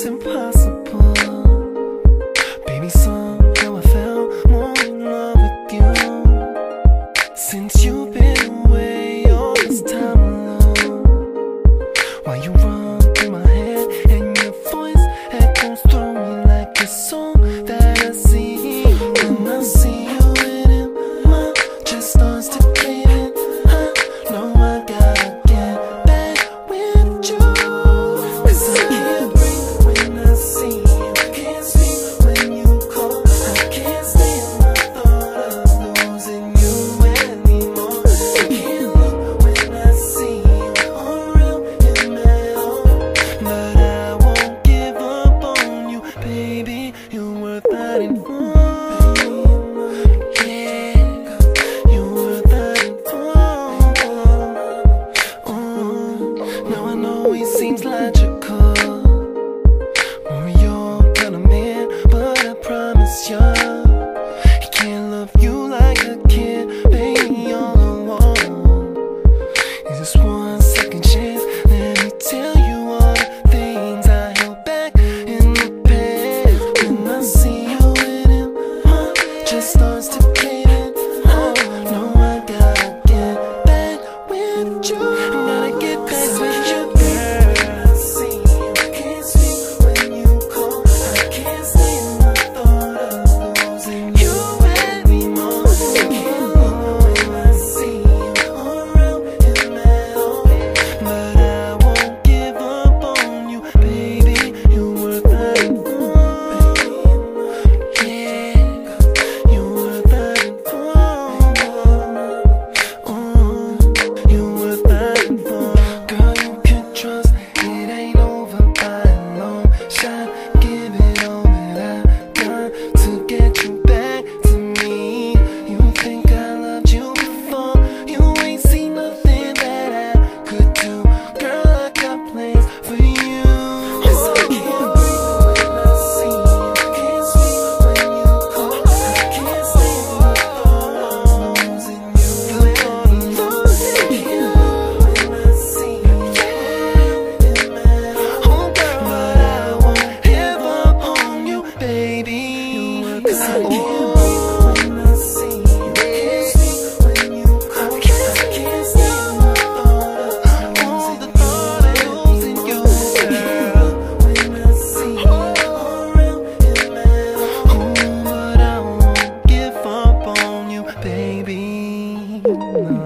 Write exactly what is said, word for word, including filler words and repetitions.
was impossible. Baby, somehow I fell more in love with you. Since you've been away all this time alone, why you run through my head and your voice echoes through me like a song that I sing. When I see you with him, my chest starts to cave in. I know I gotta get back with you, 'cause I can't breathe when I see you, can't sleep when you call. I can't stand the thought of losing you anymore. I can't look when I see you around him at all, but I won't give up on you, baby. You're worth fighting for. Seems logical, Romeo kind of man, but I promise you, he can't love you like I can, baby. All I want is just one second chance. Let me tell you all the things I held back in the past. When I see you with him, my chest starts to cave in. Oh no, I gotta get back with you. I gotta get back with you. Baby, no.